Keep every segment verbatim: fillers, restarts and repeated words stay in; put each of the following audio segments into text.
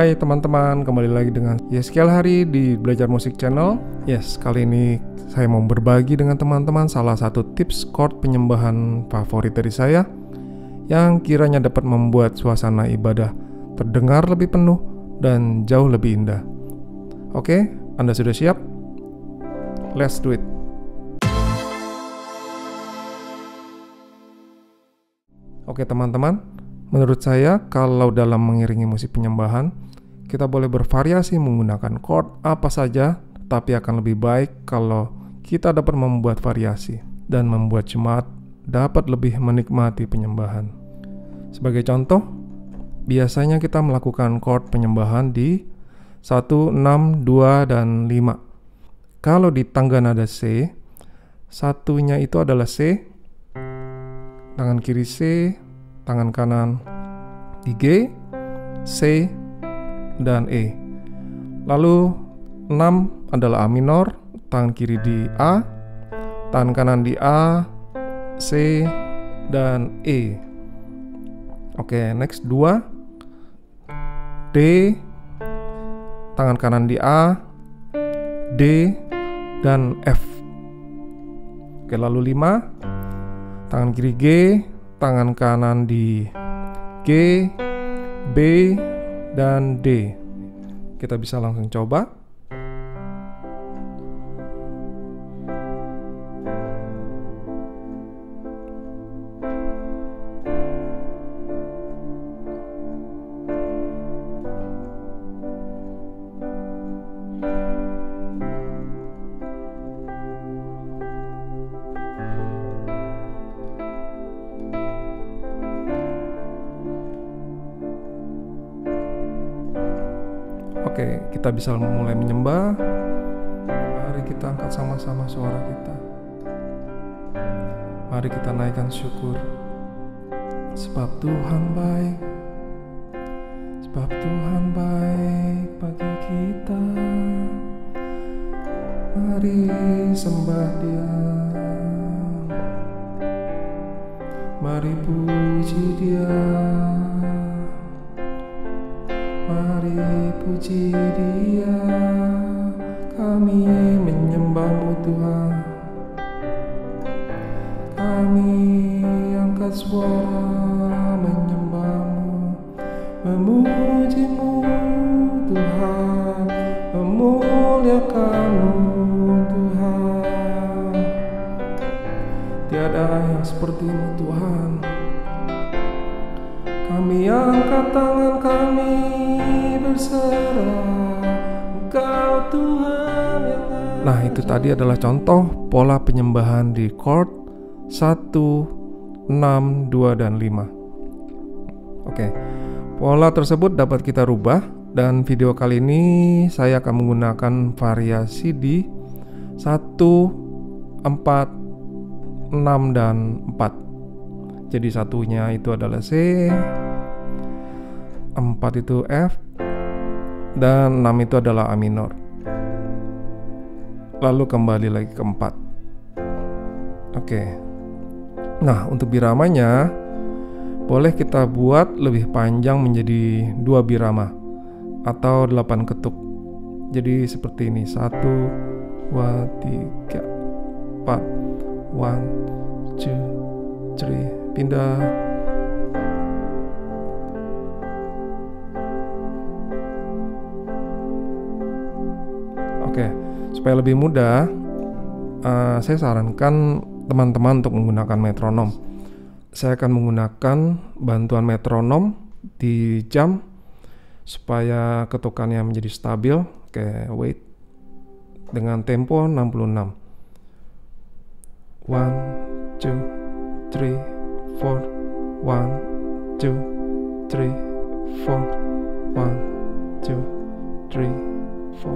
Hai teman-teman, kembali lagi dengan Yeskiel Hari di Belajar Musik Channel. Yes, kali ini saya mau berbagi dengan teman-teman salah satu tips chord penyembahan favorit dari saya yang kiranya dapat membuat suasana ibadah terdengar lebih penuh dan jauh lebih indah. Oke, Anda sudah siap? Let's do it. Oke teman-teman, menurut saya kalau dalam mengiringi musik penyembahan, kita boleh bervariasi menggunakan chord apa saja, tapi akan lebih baik kalau kita dapat membuat variasi dan membuat jemaat dapat lebih menikmati penyembahan. Sebagai contoh, biasanya kita melakukan chord penyembahan di satu, enam, dua, dan lima. Kalau di tangga nada C, satunya itu adalah C, tangan kiri C, tangan kanan di G, C, dan E. Lalu enam adalah A minor, tangan kiri di A, tangan kanan di A, C, dan E. Oke, next dua, D, tangan kanan di A, D, dan F. Oke, lalu lima, tangan kiri G, tangan kanan di G, B, dan D. Kita bisa langsung coba. Oke, kita bisa mulai menyembah. Mari kita angkat sama-sama suara kita. Mari kita naikkan syukur. Sebab Tuhan baik, sebab Tuhan baik bagi kita. Mari sembah Dia, mari puji Dia. Mari puji Dia, kami menyembah-Mu Tuhan. Kami angkat suara menyembah-Mu, memuji-Mu Tuhan, memuliakan-Mu Tuhan. Tiada yang seperti-Mu Tuhan. Kami angkat tangan kami berserah, Engkau Tuhan yang ajaib. Nah, itu tadi adalah contoh pola penyembahan di chord satu, enam, dua, dan lima. Oke, pola tersebut dapat kita rubah, dan video kali ini saya akan menggunakan variasi di satu, empat, enam, dan empat. Jadi satunya itu adalah C, empat itu F, dan enam itu adalah A minor. Lalu kembali lagi ke empat. Oke. Nah, untuk biramanya boleh kita buat lebih panjang menjadi dua birama atau delapan ketuk. Jadi seperti ini, satu, dua, tiga, empat, one, two, three. Pindah. Oke, supaya lebih mudah, uh, saya sarankan teman-teman untuk menggunakan metronom. Saya akan menggunakan bantuan metronom di jam supaya ketukannya menjadi stabil. Oke, wait. Dengan tempo enam puluh enam. One, two, three, four, one, two, three, four, one, two, three, four.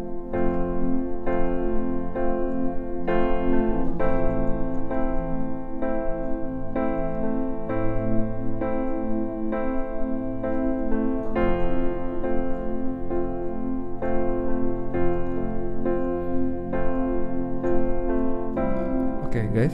Oke, guys.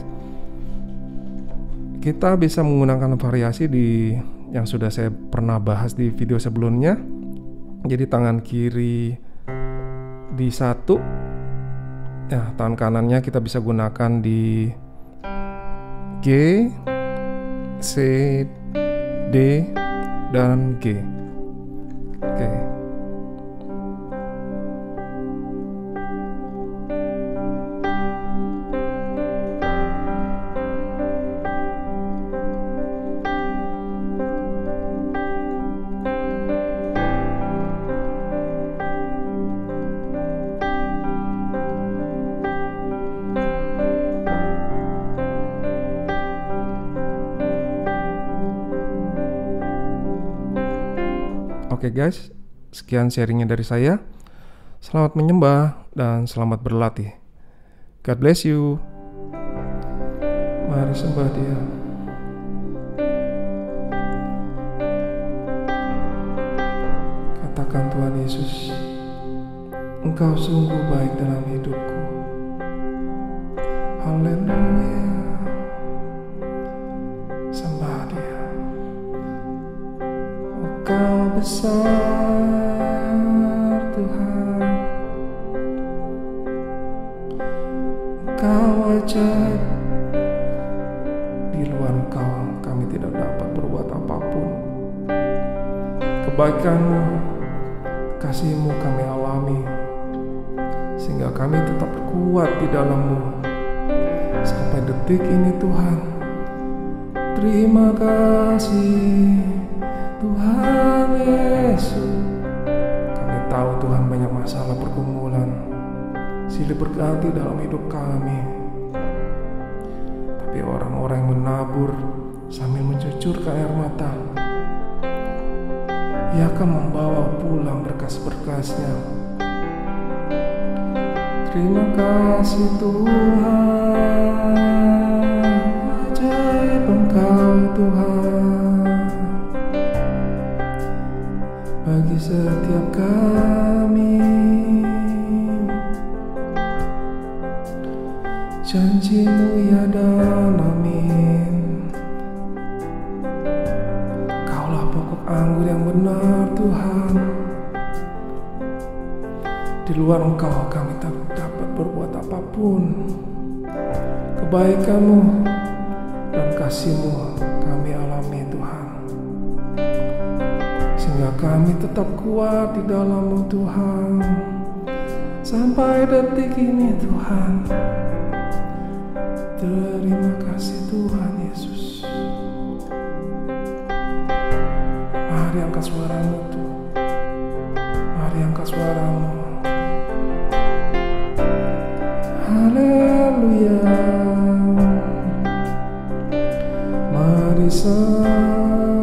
Kita bisa menggunakan variasi di yang sudah saya pernah bahas di video sebelumnya. Jadi tangan kiri di satu, ya tangan kanannya kita bisa gunakan di G, C, D, dan G. Oke. Oke guys, sekian sharingnya dari saya. Selamat menyembah dan selamat berlatih. God bless you. Mari sembah Dia. Katakan, Tuhan Yesus, Engkau sungguh baik dalam hidupku. Haleluya. Sembah Dia. Engkau besar Tuhan, Engkau ajaib. Di luar Engkau kami tidak dapat berbuat apapun. Kebaikan-Mu, kasih-Mu kami alami, sehingga kami tetap kuat di dalam-Mu sampai detik ini Tuhan. Terima kasih Tuhan Yesus. Kami tahu Tuhan banyak masalah pergumulan silih berganti dalam hidup kami, tapi orang-orang yang menabur sambil mencucurkan air mata, Ia akan membawa pulang berkas-berkasnya. Terima kasih Tuhan, ajaib Engkau Tuhan bagi setiap kami. Janji-Mu ya dan amin. Kaulah pokok anggur yang benar Tuhan. Di luar Engkau kami tak dapat berbuat apapun. Kebaikan-Mu dan kasih-Mu kami alami Tuhan, sehingga kami tetap kuat di dalam-Mu Tuhan sampai detik ini Tuhan. Terima kasih Tuhan Yesus. Mari angkat suara-Mu Tuhan. Mari angkat suara-Mu. Haleluya. Mari sembah.